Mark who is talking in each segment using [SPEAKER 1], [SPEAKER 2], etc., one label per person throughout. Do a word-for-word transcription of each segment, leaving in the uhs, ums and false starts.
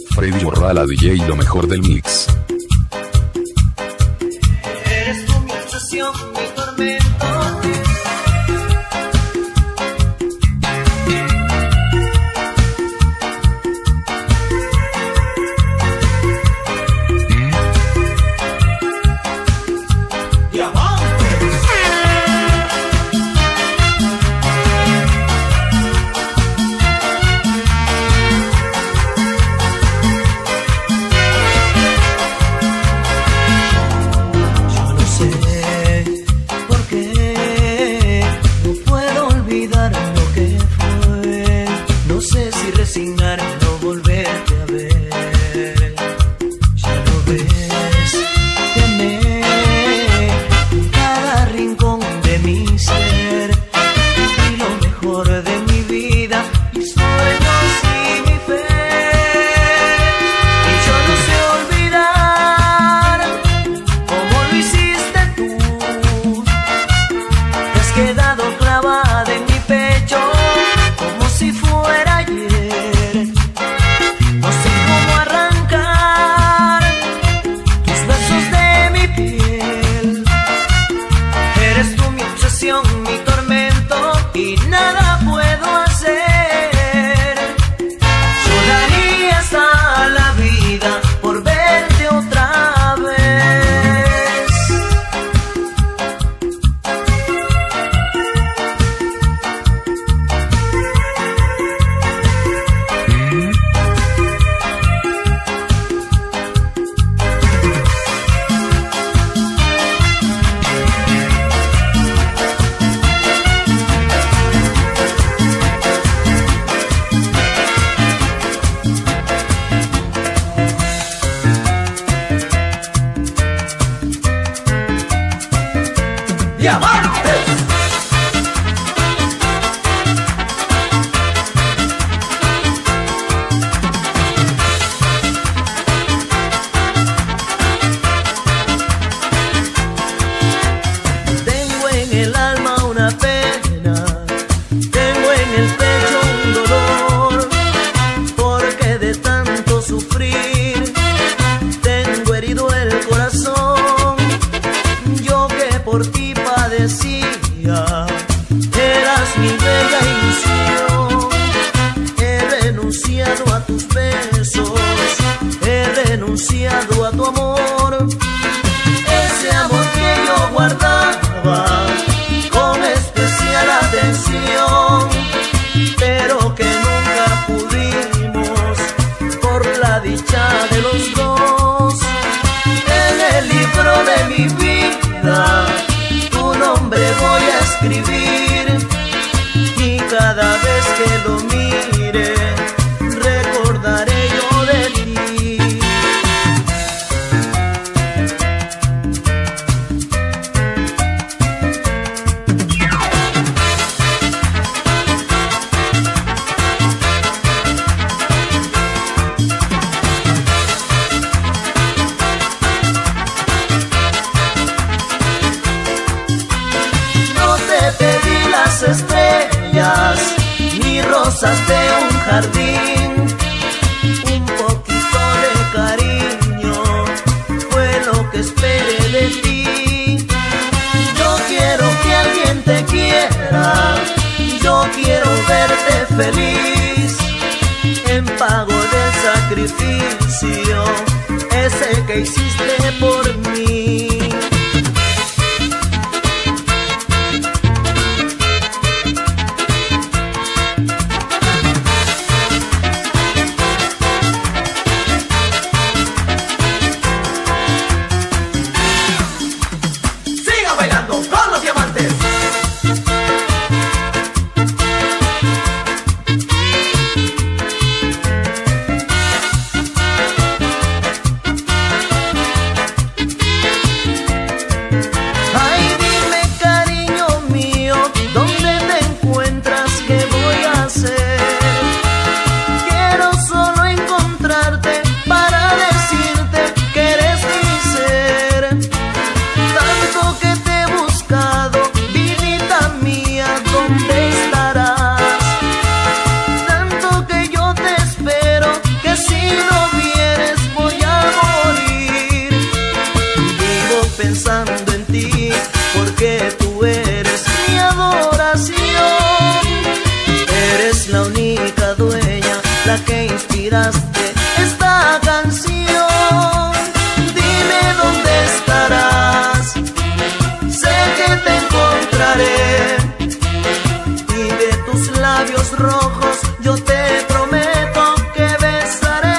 [SPEAKER 1] Freddy Borrala D J, lo mejor del mix.
[SPEAKER 2] Eres tú mi obsesión, mi tormento.
[SPEAKER 3] inspiraste esta canción. Dime dónde estarás, sé que te encontraré, y de tus labios rojos yo te prometo que besaré.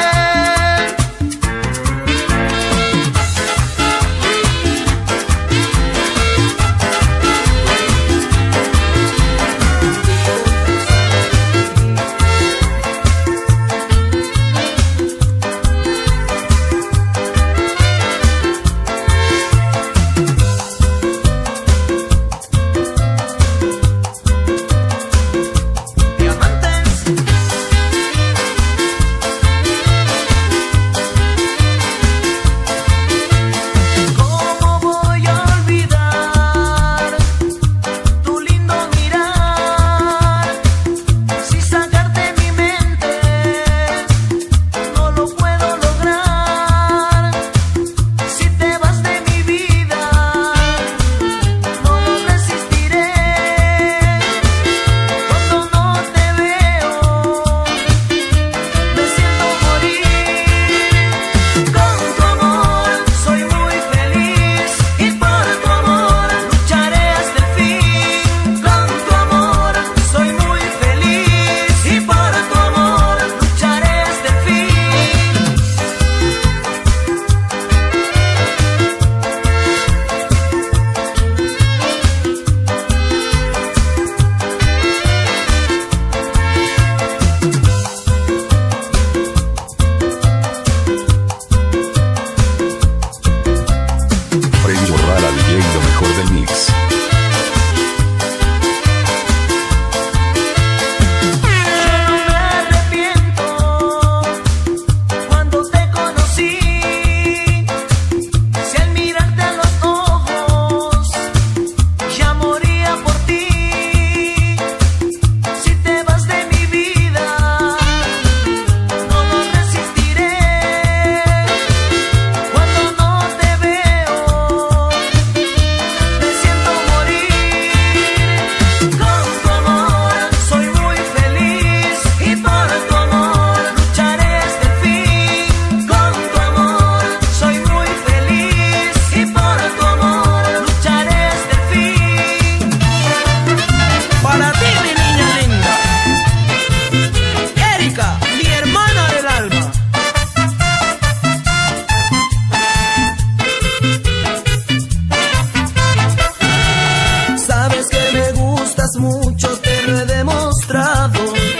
[SPEAKER 3] Mucho te lo he demostrado.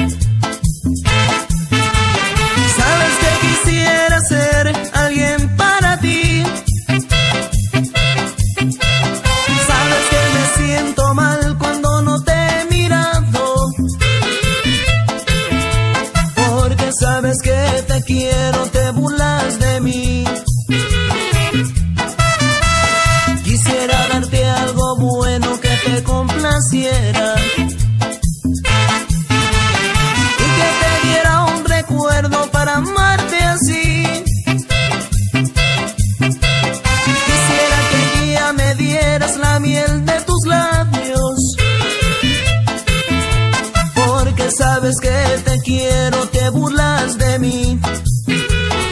[SPEAKER 3] Sabes que quisiera ser alguien para ti. Sabes que me siento mal cuando no te he mirado, porque sabes que te quiero, te burlas de mí. Quisiera darte algo bueno que te complaciera, y que te diera un recuerdo para amarte así. Quisiera que guía me dieras la miel de tus labios, porque sabes que te quiero, te burlas de mí.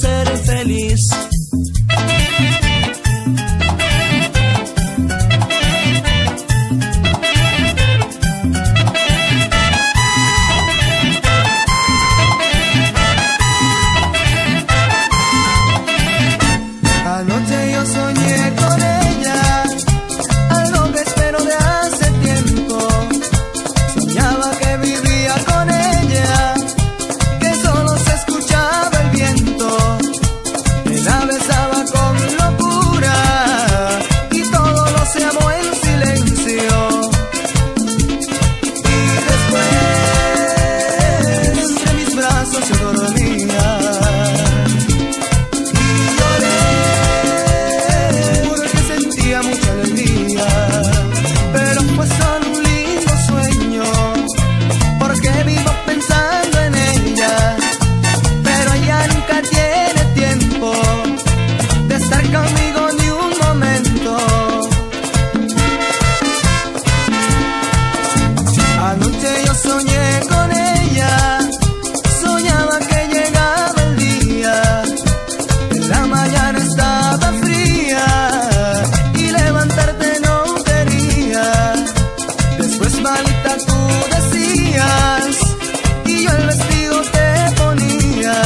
[SPEAKER 3] ser feliz.
[SPEAKER 4] Anoche yo soñé con ella, algo que espero de hace tiempo. Soñaba que vivía con ella, que solo se escuchaba el viento, que la besaba con locura y todo lo se amó en silencio. Y después entre mis brazos se dormía. Mucha alegría, pero fue solo un lindo sueño, porque vivo pensando en ella, pero ella nunca tiene tiempo de estar conmigo ni un momento. Anoche yo soñé con ella, soñaba que llegaba el día, en la mañana estaba fría, levantarte no quería. Después, malita, tú decías, y yo el vestido te ponía.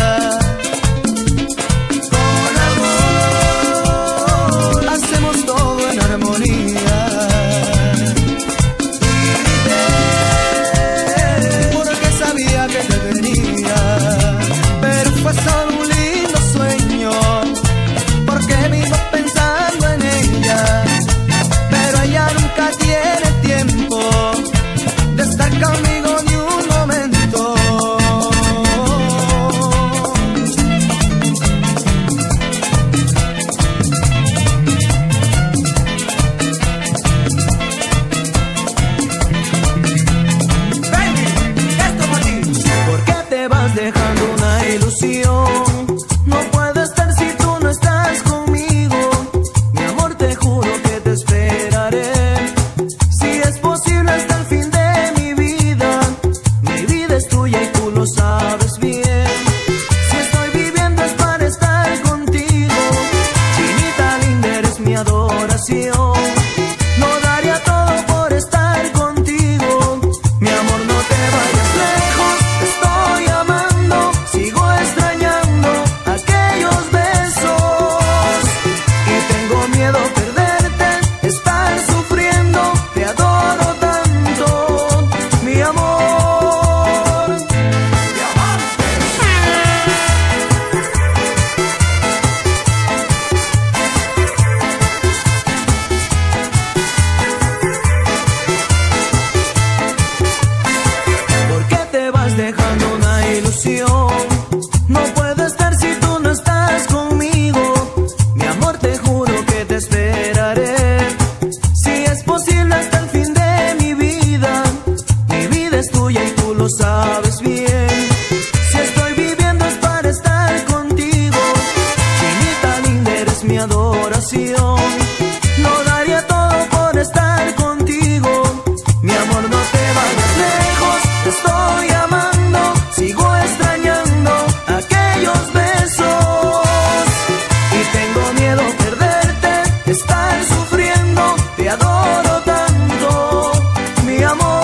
[SPEAKER 4] Con amor hacemos todo en armonía. Y grité porque sabía que te venía, pero fue solo un lindo sueño, porque vivo pensando en ella, pero ella nunca tiene tiempo de estar conmigo ni un momento. Baby, esto para ti. ¿Por qué te vas dejando una ilusión? No puedo estar si tú no estás conmigo. Mi amor, te juro que te esperaré. Si es posible hasta el fin de mi vida. Mi vida es tuya y tú lo sabes bien. Si estoy viviendo es para estar contigo. Chinita linda, eres mi adoración. No daría todo por estar contigo. Mi amor, no te vayas lejos. Te estoy amando, sigo extrañando aquellos besos. Y tengo miedo a perderte, estar sufriendo. Te adoro tanto, mi amor. Diamantes. ¿Por qué te vas dejando una ilusión? No puedo estar si tú no estás conmigo. Mi amor, te juro que te esperaré. Si es posible hasta el fin de mi vida. Mi vida es tuya y tú lo sabes bien. Si estoy viviendo es para estar contigo. Chinita linda, eres mi adoración. No daría todo por estar contigo. Mi amor, no te vayas lejos. Te estoy amando, sigo extrañando aquellos besos. Y tengo miedo a perderte, estar sufriendo. Te adoro tanto, mi amor.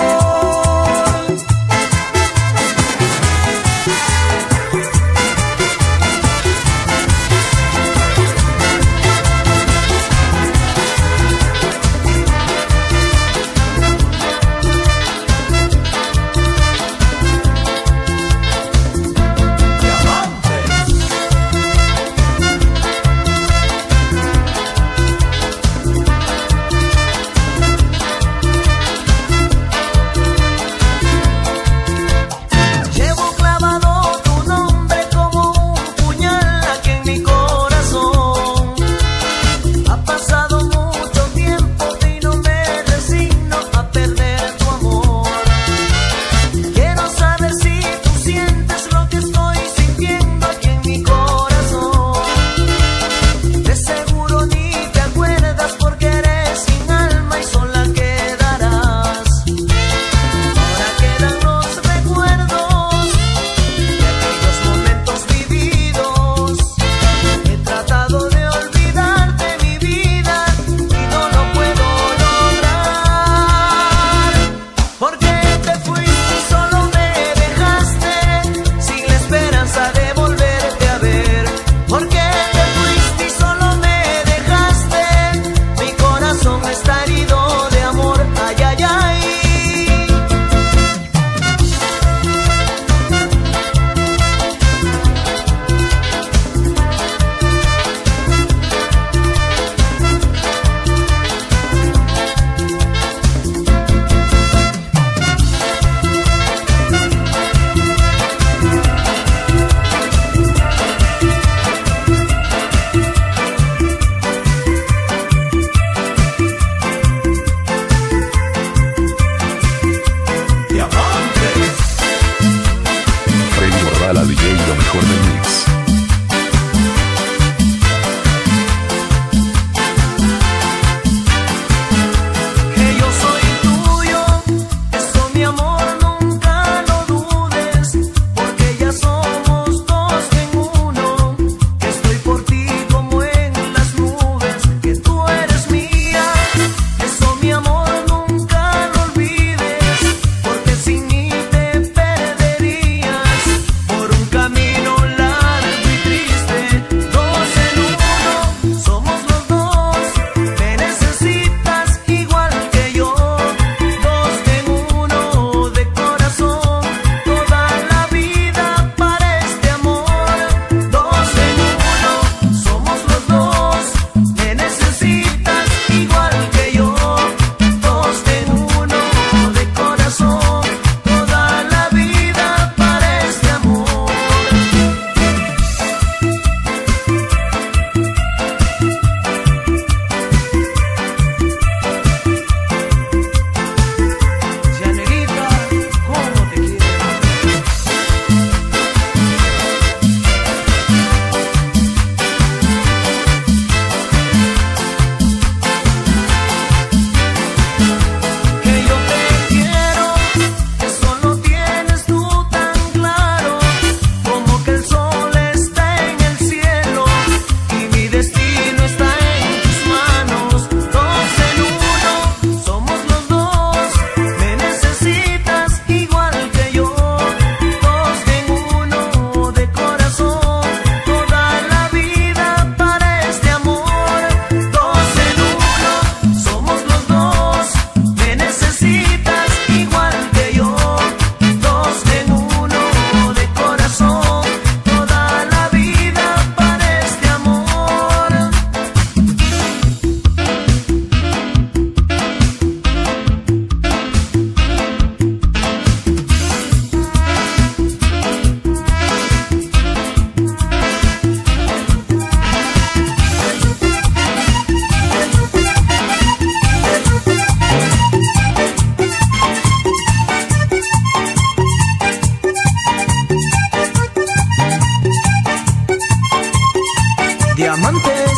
[SPEAKER 4] Diamantes.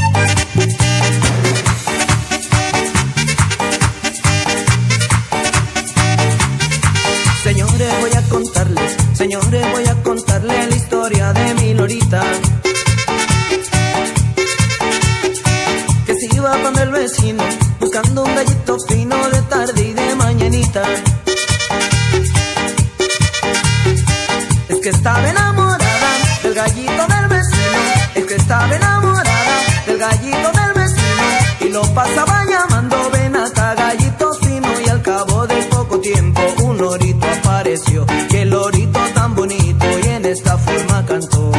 [SPEAKER 4] Señores, voy a contarles, señores, voy a contarles la historia de mi lorita, que se iba con el vecino buscando un gallito fino de tarde y de mañanita. Es que estaba enamorada del gallito del vecino, es que estaba enamorada del gallito del vecino, y lo pasaba llamando ven acá gallito fino, y al cabo de poco tiempo un lorito apareció, y el lorito tan bonito y en esta forma cantó.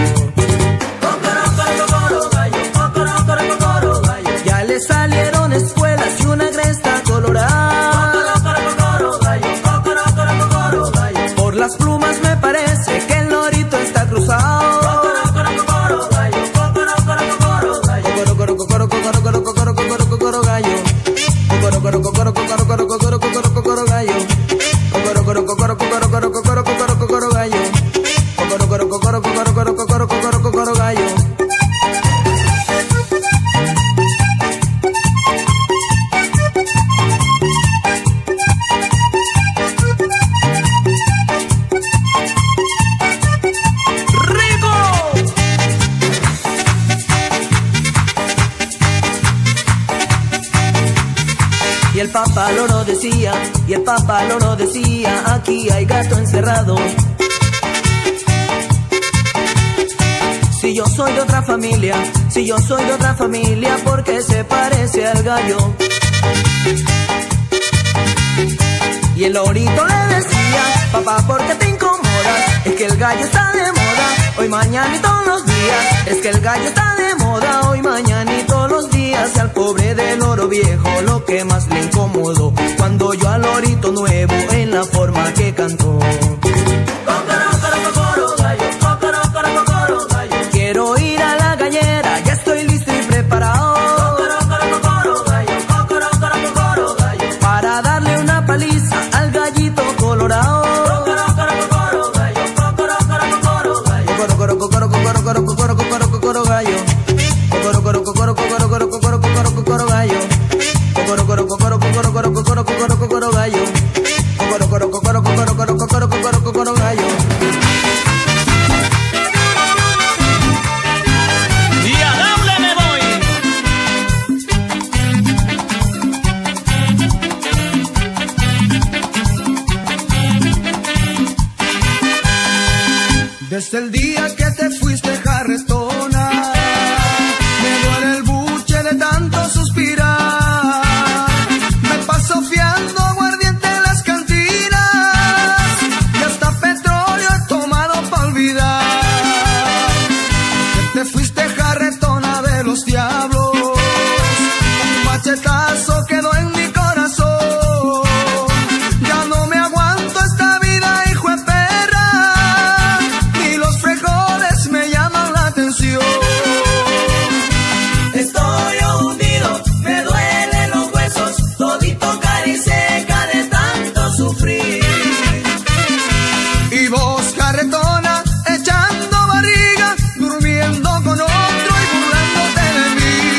[SPEAKER 4] Ya le salieron espuelas y una cresta colorada, por las plumas me parece que el lorito está cruzado. Y el papá loro decía, y el papá loro decía, aquí hay gato encerrado. Si yo soy de otra familia, si yo soy de otra familia, porque se parece al gallo. Y el lorito le decía, papá, ¿por qué te incomodas? Es que el gallo está de moda, hoy, mañana y todos los días. Es que el gallo está de moda, hoy, mañana y todos los días. Y al pobre del loro viejo lo que más le incomodó, cuando yo al lorito nuevo en la forma que cantó. Quiero ir a la gallera, ya estoy listo y preparado para darle una paliza al gallito colorado. Desde el día que te fuiste, jarretona, me duele el buche de tanto suspirar. Me paso fiando aguardiente en las cantinas y hasta petróleo he tomado para olvidar. Que te fuiste, jarretona de los diablos, un machetazo quedó en mi corazón. Ya no me aguanto esta vida, hijo de perra, ni los frijoles me llaman la atención. Estoy hundido, me duelen los huesos, todito cara y seca de tanto sufrir. Y vos, carretona, echando barriga, durmiendo con otro y burlándote de mí.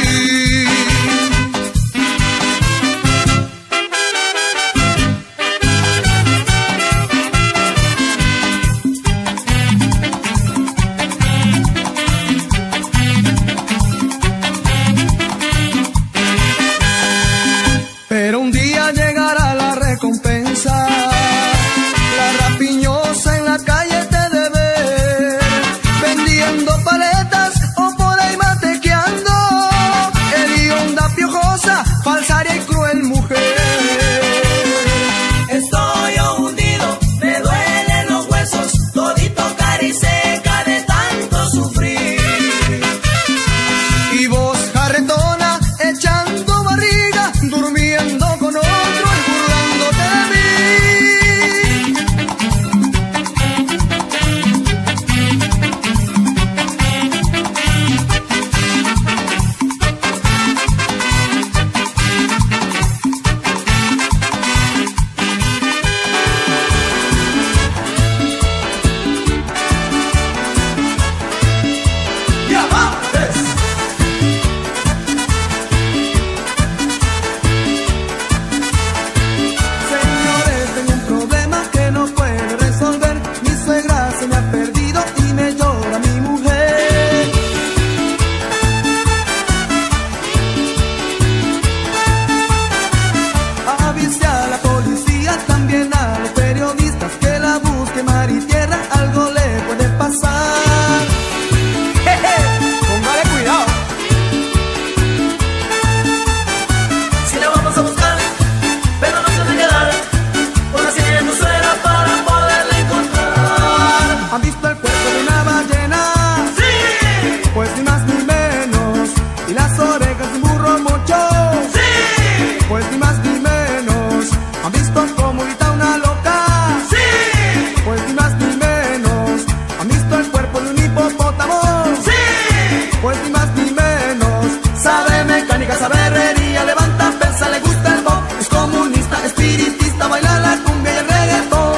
[SPEAKER 4] casa berrería, levanta pesa, le gusta el pop, es comunista, espiritista, baila la cumbia y el reggaetón.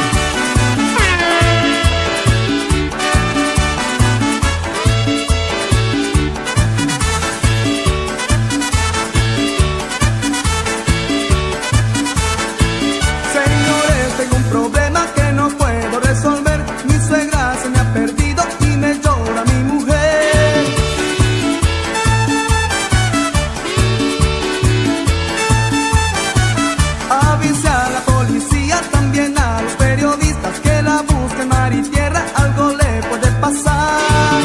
[SPEAKER 4] Señores, tengo un problema que no puedo resolver, mi suegra se me ha perdido y me llora mi mujer. Avise a la policía, también a los periodistas, que la busquen mar y tierra, algo le puede pasar.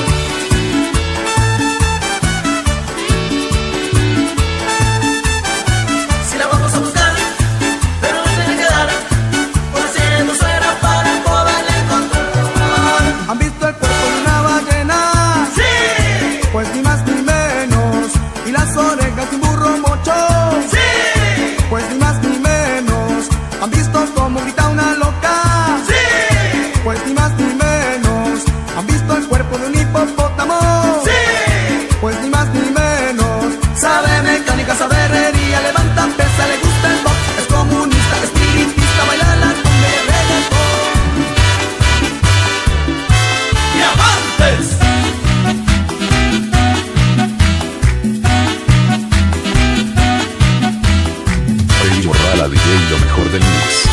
[SPEAKER 2] Si la vamos a buscar, pero no tiene que dar, por haciendo suena para poderla encontrar.
[SPEAKER 4] ¿Han visto el cuerpo de una ballena?
[SPEAKER 2] ¡Sí!
[SPEAKER 4] Pues ni más ni menos. ¿Y las orejas de un burro mocho?
[SPEAKER 2] ¡Sí!
[SPEAKER 4] Pues ni más ni menos. ¿Han visto cómo grita una loca?
[SPEAKER 2] ¡Sí!
[SPEAKER 4] Pues ni más ni menos. ¿Han visto el cuerpo de un hipopótamo?
[SPEAKER 2] ¡Sí!
[SPEAKER 4] Pues ni más ni menos. Sabe mecánica, sabe herrería, levanta pesa, le gusta el pop, es comunista, espiritista, baila la cumbia y el reggaetón.
[SPEAKER 2] ¡Diamantes!
[SPEAKER 1] Freddy Borra, la D J y lo mejor del mix.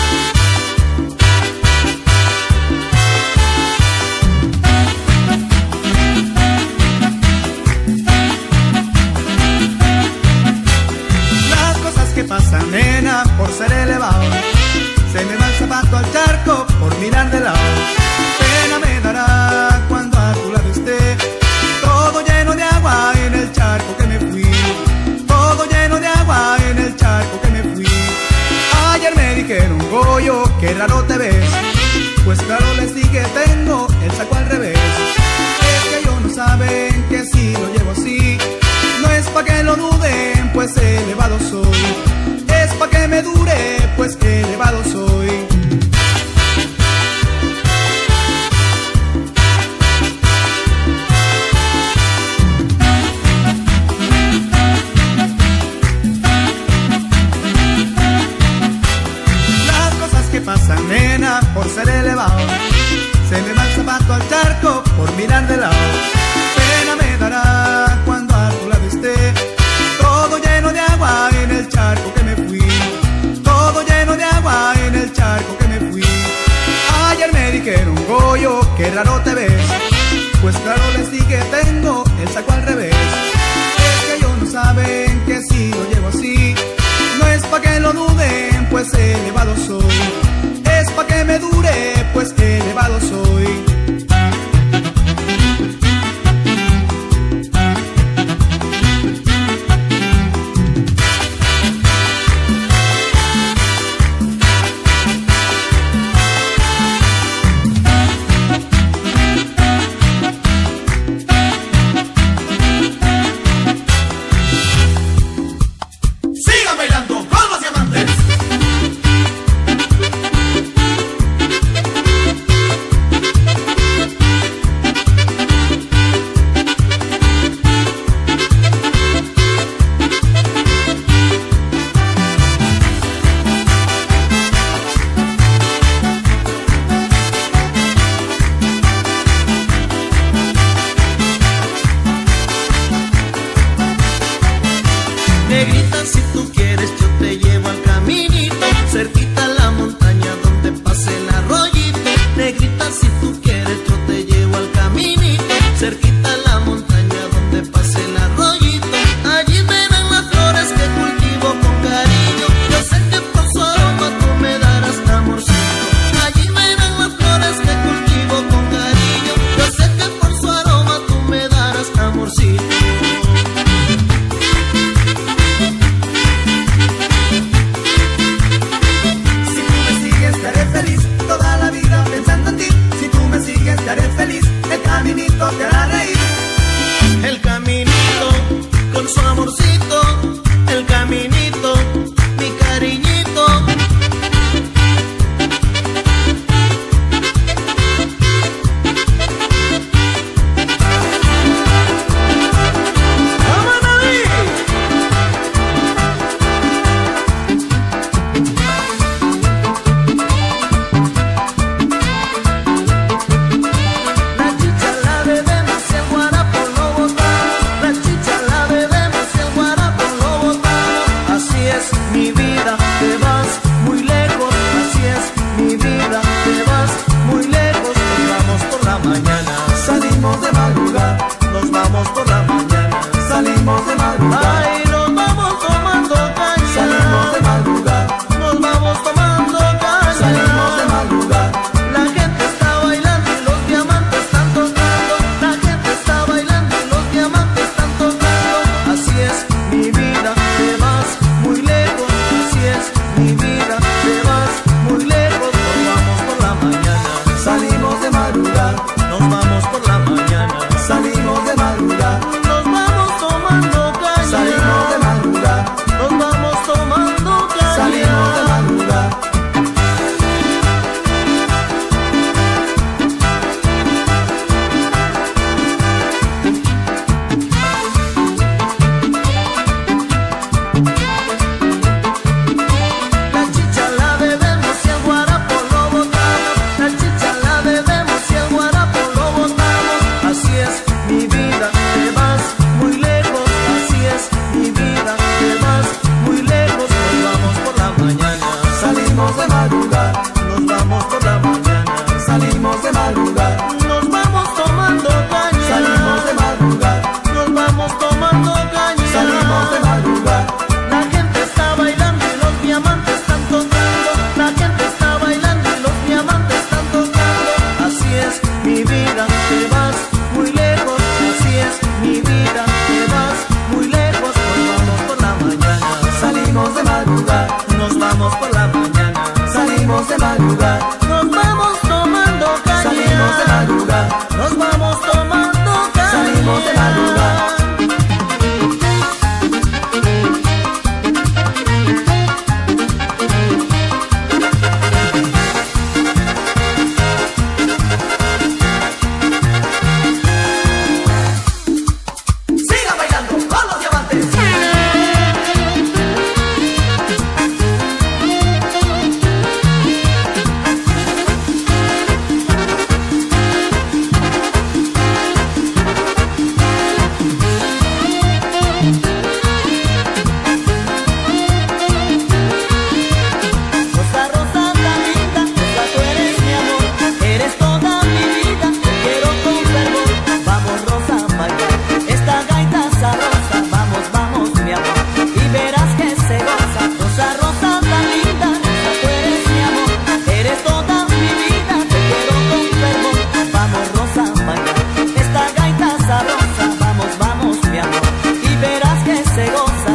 [SPEAKER 4] Las cosas que pasan, nena, por ser elevado. Se me va el zapato al charco por mirar de lado. Pena me dará cuando a tu lado esté, todo lleno de agua en el charco que me fui. Todo lleno de agua en el charco que me fui. Ayer me dijeron, Goyo, qué raro te ves. Pues claro les dije, tengo el saco al revés. Es que ellos no saben que si lo llevo así, no es pa' que lo duden, pues elevado soy. Es pa' que me dure, pues elevado soy. Las cosas que pasan, nena, por ser elevado. Se me va el zapato al charco por mirar de lado. Pena me dará cuando a tu lado esté, todo lleno de agua en el charco que me fui. Todo lleno de agua en el charco que me fui. Ayer me dijeron, Goyo, qué raro te ves. Pues claro les dije, tengo el saco al revés. Es que ellos no saben que si lo llevo así, no es pa' que lo duden, pues elevado soy. Es pa' que me dure, pues elevado soy.
[SPEAKER 2] ¡Sigan bailando con los diamantes!
[SPEAKER 3] Negrita, si tú quieres yo te llevo al caminito, cerquita a la montaña donde pase el arroyito. Negrita, si tú quieres yo te llevo al caminito, cerquita a la montaña donde pase el arroyito. Allí verán las flores que cultivo con cariño, yo sé que por su aroma tú me darás amorcito. Allí verán las flores que cultivo con cariño, yo sé que por su aroma tú me darás amorcito.
[SPEAKER 4] madrugada,
[SPEAKER 3] nos vamos tomando caña.
[SPEAKER 4] salimos de madrugada,
[SPEAKER 3] Nos vamos tomando caña.
[SPEAKER 4] salimos de madrugada.
[SPEAKER 2] Siga bailando con los diamantes.
[SPEAKER 3] Rosa, rosa tan linda, rosa tú eres mi amor, eres toda mi vida, te quiero con fervor. Vamos rosa a bailar esta gaita sabrosa, vamos, vamos mi amor, y verás que se goza. Rosa, rosa tan linda, rosa tú eres mi amor, eres toda mi vida, te quiero con fervor. Vamos rosa a bailar esta gaita sabrosa, vamos, vamos mi amor, y verás que se goza.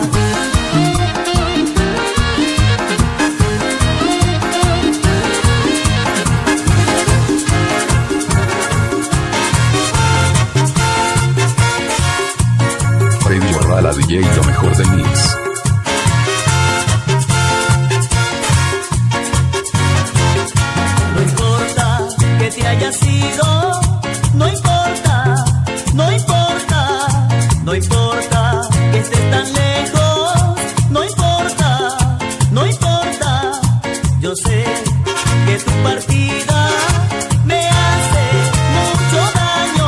[SPEAKER 1] Freddy Borrala D J lo mejor del mix.
[SPEAKER 3] No importa que te hayas ido, no importa, no importa, no importa que estés tan lejos, no importa, no importa. Yo sé que tu partida me hace mucho daño.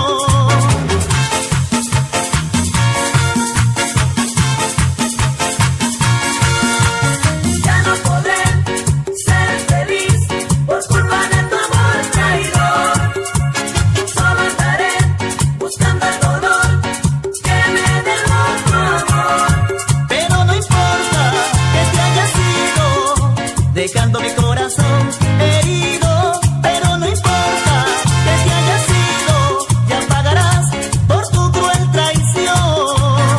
[SPEAKER 2] Ya no podré ser feliz por culpa de tu amor traidor. Solo estaré buscando el dolor que me dejó tu amor.
[SPEAKER 3] Pero no importa que te hayas ido, dejando mi corazón herido. Pero no importa que te hayas ido, ya pagarás por tu cruel traición.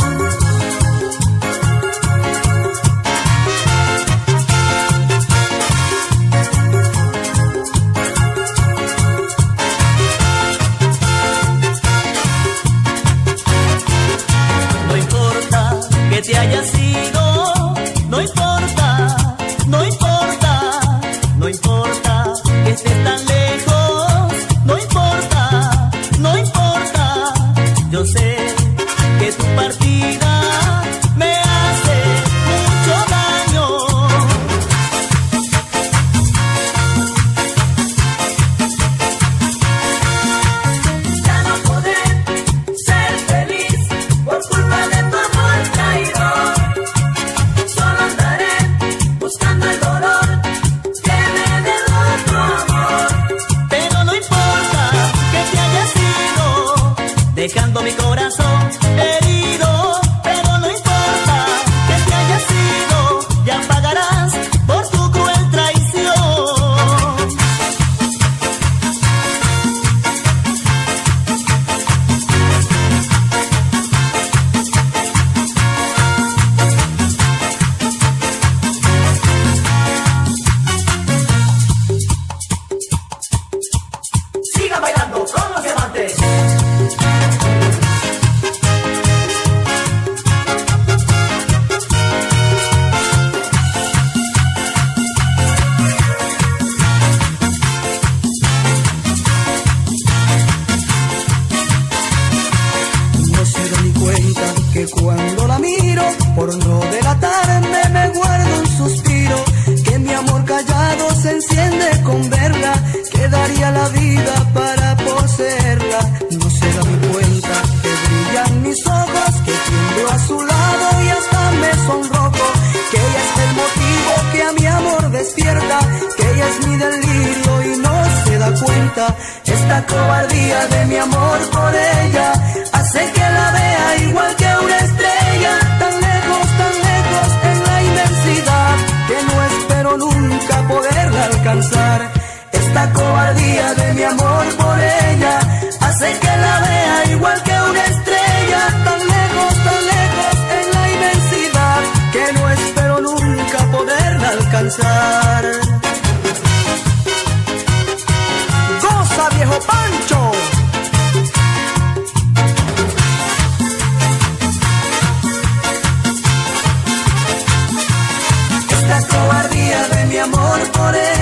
[SPEAKER 3] No importa que te hayas ido, no importa, no importa, no importa que estés tan lejos, no importa, no importa. Yo sé que tu partida me hace mucho daño.
[SPEAKER 2] Ya no podré ser feliz por culpa de tu amor traidor. Solo andaré buscando el dolor que me dejó tu amor.
[SPEAKER 3] Pero no importa que te hayas ido, dejando mi corazón herido. Pero no importa que te hayas ido, ya pagarás por tu cruel traición.
[SPEAKER 2] Siga bailando con los diamantes.
[SPEAKER 4] No se da ni cuenta que cuando la miro, por no delatarme me guardo un suspiro, que mi amor callado se enciende con verla, que daría la vida para poseerla. No se da ni cuenta que brillan mis ojos, que tiemblo a su lado y hasta me sonrojo, que ella es el motivo que a mi amor despierta, que ella es mi delirio y no se da cuenta. Esta cobardía de mi amor por ella hace que la vea igual que una estrella, tan lejos, tan lejos en la inmensidad, que no espero nunca poderla alcanzar. Esta cobardía de mi amor por ella hace que la vea igual que una estrella, tan lejos, tan lejos en la inmensidad, que no espero nunca poderla alcanzar. amor por él.